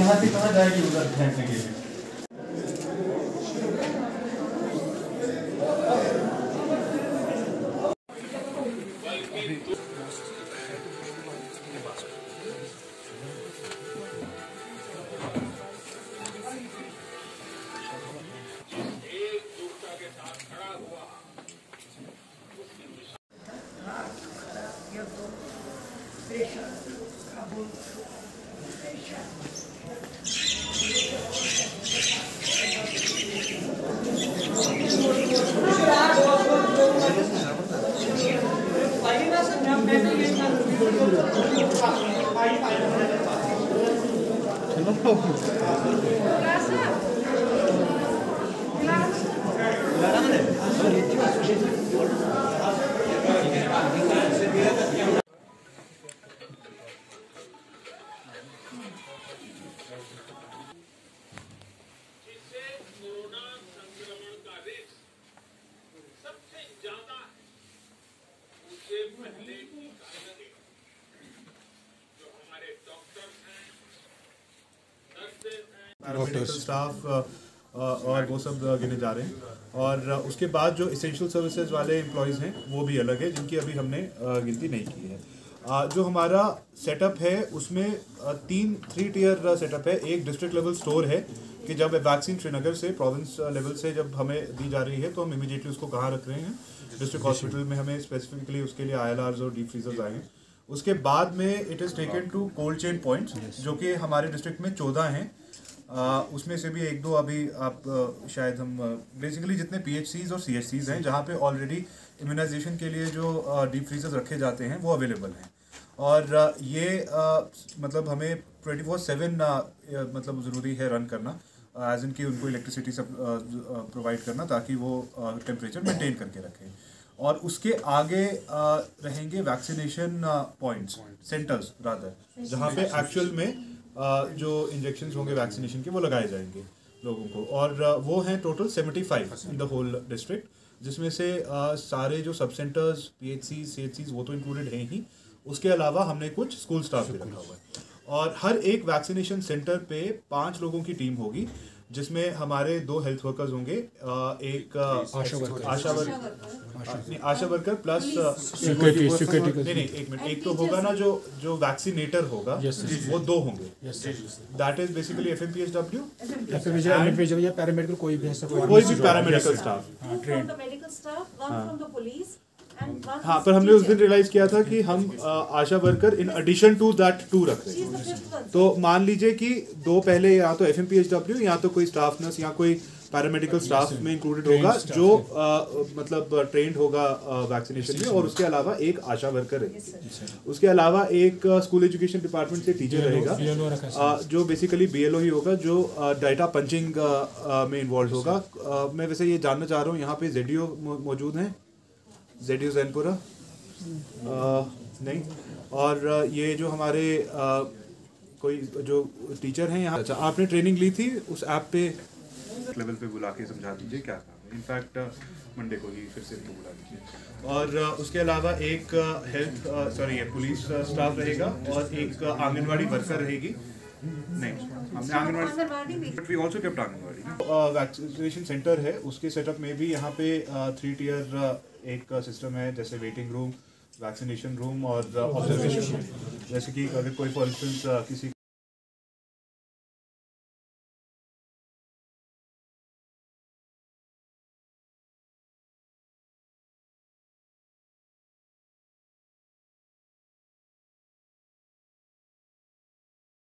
यहाँ से कहाँ जाएगी उधर फेंकने के लिए। डॉक्टर स्टाफ और वो सब गिने जा रहे हैं, और उसके बाद जो इसेंशियल सर्विसेज वाले एम्प्लॉयज़ हैं वो भी अलग है, जिनकी अभी हमने गिनती नहीं की है। जो हमारा सेटअप है उसमें थ्री टियर सेटअप है। एक डिस्ट्रिक्ट लेवल स्टोर है कि जब वैक्सीन श्रीनगर से प्रोविंस लेवल से जब हमें दी जा रही है तो हम इमीडिएटली उसको कहाँ रख रहे हैं, डिस्ट्रिक्ट हॉस्पिटल में हमें स्पेसिफिकली उसके लिए ILRs और डीप फ्रीजर्स आए हैं। उसके बाद में it is taken to cold chain points जो कि हमारे डिस्ट्रिक्ट में 14 हैं। उसमें से भी एक दो अभी आप शायद हम बेसिकली जितने PHCs और CHCs हैं जहाँ पे ऑलरेडी इम्यूनाइजेशन के लिए जो डीप फ्रीजर्स रखे जाते हैं वो अवेलेबल हैं, और ये मतलब हमें 24/7 मतलब ज़रूरी है रन करना, एज इन कि उनको इलेक्ट्रिसिटी सब प्रोवाइड करना ताकि वो टेम्परेचर मेंटेन करके रखें। और उसके आगे रहेंगे वैक्सीनेशन पॉइंट्स, सेंटर्स रादर, जहाँ पे एक्चुअल में जो इंजेक्शंस होंगे वैक्सीनेशन के वो लगाए जाएंगे लोगों को, और वो हैं total 75 in the whole district, जिसमें से सारे जो सब सेंटर्स PHCs CHCs वो तो इंक्लूडेड हैं ही, उसके अलावा हमने कुछ स्कूल स्टाफ भी रखा हुआ है। और हर एक वैक्सीनेशन सेंटर पे 5 लोगों की टीम होगी, जिसमें हमारे 2 हेल्थ वर्कर्स होंगे, एक आशा वर्कर प्लस नहीं एक मिनट, एक तो होगा ना जो वैक्सीनेटर होगा, वो 2 होंगे, दैट इज बेसिकली FMPHW या पैरामेडिकल कोई भी पैरामेडिकल स्टाफ। हाँ, पर हमने उस दिन रियलाइज किया था कि हम ASHA worker in addition to that 2 रख रहे हैं। तो मान लीजिए कि 2 पहले या तो FMPHW या तो कोई स्टाफ नर्स या कोई पैरामेडिकल स्टाफ में इंक्लूडेड होगा जो मतलब ट्रेंड होगा वैक्सीनेशन में, और उसके अलावा एक आशा वर्कर है। उसके अलावा एक स्कूल एजुकेशन डिपार्टमेंट से टीचर रहेगा जो बेसिकली BLO ही होगा, जो डाटा पंचिंग में इन्वॉल्व होगा। मैं वैसे ये जानना चाह रहा हूँ, यहाँ पे ZDO मौजूद हैं, ZDO जैनपुरा नहीं, और ये जो हमारे कोई जो टीचर हैं यहाँ, अच्छा आपने ट्रेनिंग ली थी उस ऐप पे लेवल पे बुला के समझा दीजिए क्या काम है। इनफैक्ट मंडे को ही फिर से इनको बुला दीजिए। और उसके अलावा एक पुलिस स्टाफ रहेगा और एक आंगनवाड़ी वर्कर रहेगी। नहीं, हमने anganwadi but we also kept anganwadi. Vaccination centre है, उसके सेटअप में भी यहाँ पे 3 टियर एक सिस्टम है, जैसे वेटिंग रूम, वैक्सीनेशन रूम और ऑब्जर्वेशन रूम। जैसे कि अगर कोई फॉर इंस्टेंस किसी